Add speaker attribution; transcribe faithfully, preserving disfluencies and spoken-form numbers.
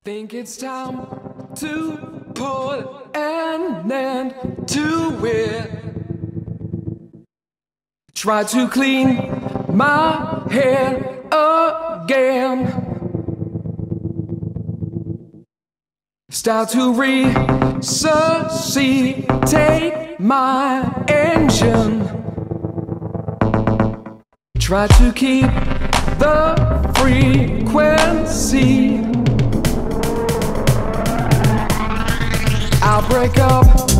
Speaker 1: Think it's time to put an end to it. Try to clean my head again. Start to resuscitate my engine. Try to keep the frequency. I'll break up